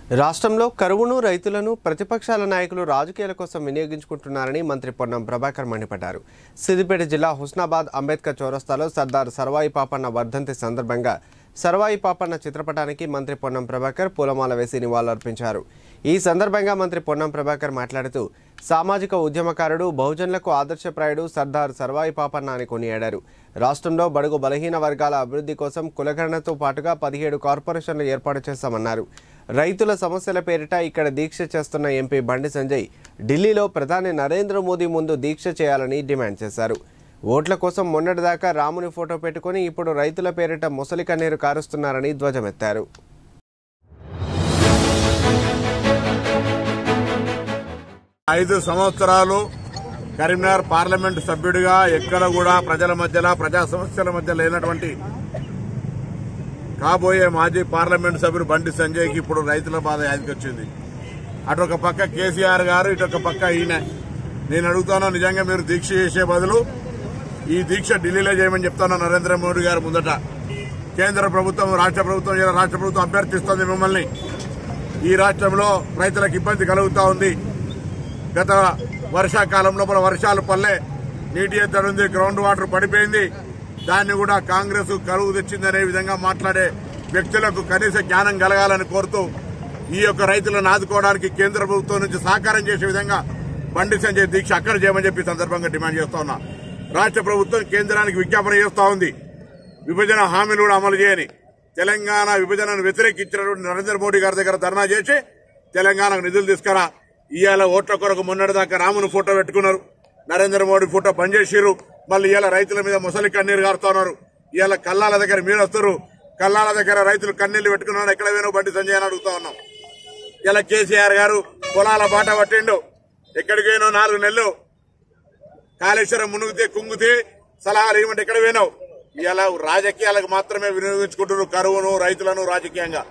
రాష్ట్రంలో కరువును రైతులను ప్రతిపక్షాల నాయకులు రాజకీయాల కోసం వినియోగించుకుంటున్నారని మంత్రి పొన్నం ప్రభాకర్ మండిపడ్డారు. సిద్దిపేట జిల్లా హుస్నాబాద్ అంబేద్కర్ చౌరస్తాలో సర్దార్ సర్వాయి పాపన్న వర్ధంతి సందర్భంగా సర్వాయి పాపన్న చిత్రపటానికి మంత్రి పొన్నం ప్రభాకర్ పూలమాల వేసి నివాళులర్పించారు. ఈ సందర్భంగా మంత్రి పొన్నం ప్రభాకర్ మాట్లాడుతూ సామాజిక ఉద్యమకారుడు, బహుజనులకు ఆదర్శప్రాయుడు సర్దార్ సర్వాయి పాపన్న అని కొనియాడారు. రాష్ట్రంలో బడుగు బలహీన వర్గాల అభివృద్ధి కోసం కులగణనతో పాటుగా 17 కార్పొరేషన్లు ఏర్పాటు చేశామన్నారు. రైతుల సమస్యల పేరిట ఇక్కడ దీక్ష చేస్తున్న ఎంపీ బండి సంజయ్ ఢిల్లీలో ప్రధాని నరేంద్ర మోదీ ముందు దీక్ష చేయాలని డిమాండ్ చేశారు. ఓట్ల కోసం మొన్నటిదాకా రాముని ఫోటో పెట్టుకుని ఇప్పుడు రైతుల పేరిట ముసలి కన్నీరు కారుస్తున్నారని ధ్వజమెత్తారు. 5 సంవత్సరాలు కరీంనగర్ పార్లమెంటు సభ్యుడిగా ఎక్కడ కూడా ప్రజల మధ్యలో ప్రజా సమస్యల మధ్య లేనటువంటి కాబోయే మాజీ పార్లమెంటు సభ్యుడు బండి సంజయ్కి ఇప్పుడు రైతుల బాధ యాదికొచ్చింది. అటొక పక్క కేసీఆర్ గారు, ఇటొక పక్క ఈయన. నేను అడుగుతాను, నిజంగా మీరు దీక్ష చేసే బదులు ఈ దీక్ష ఢిల్లీలో చేయమని చెప్తాను. నరేంద్ర మోడీ గారు ముందట కేంద్ర ప్రభుత్వం, రాష్ట్ర ప్రభుత్వం అభ్యర్థిస్తోంది మిమ్మల్ని. ఈ రాష్ట్రంలో రైతులకు ఇబ్బంది కలుగుతా ఉంది. గత వర్షాకాలం లోపల వర్షాలు పల్లె, నీటి ఎద్దడి ఉంది, గ్రౌండ్ వాటర్ పడిపోయింది. దాన్ని కూడా కాంగ్రెస్ కరువు తెచ్చిందనే విధంగా మాట్లాడే వ్యక్తులకు కనీస జ్ఞానం కలగాలని కోరుతూ ఈ యొక్క రైతులను ఆదుకోవడానికి కేంద్ర ప్రభుత్వం నుంచి సహకారం చేసే విధంగా బండి సంజయ్ దీక్ష అక్కడ చేయమని చెప్పి సందర్భంగా డిమాండ్ చేస్తా ఉన్నా. రాష్ట్ర ప్రభుత్వం కేంద్రానికి విజ్ఞాపన చేస్తా ఉంది, విభజన హామీలు కూడా అమలు చేయని. తెలంగాణ విభజనను వ్యతిరేకించినటువంటి నరేంద్ర మోడీ గారి దగ్గర ధర్నా చేసి తెలంగాణకు నిధులు తీసుకురా. ఇవాళ ఓట్ల కొరకు మొన్నటిదాకా రాముని ఫోటో పెట్టుకున్నారు, నరేంద్ర మోడీ ఫోటో పనిచేసిరు. మళ్ళీ ఇవాళ రైతుల మీద ముసలి కన్నీరు కారుతున్నారు. ఇవాళ కల్లాల దగ్గర మీరు వస్తారు, కల్లాల దగ్గర రైతులు కన్నీళ్లు పెట్టుకున్నారు. ఎక్కడ వేణు బండి సంజయ్ అని అడుగుతా ఉన్నాం. ఇలా కేసీఆర్ గారు పొలాల బాట పట్టిండు, ఎక్కడికి పోయినో 4 నెలలు కాళేశ్వరం మునుగుతే కుంగితే సలహాలు ఏమంటే ఎక్కడ పోయినావు. ఇలా రాజకీయాలకు మాత్రమే వినియోగించుకుంటున్నారు కరువును, రైతులను రాజకీయంగా.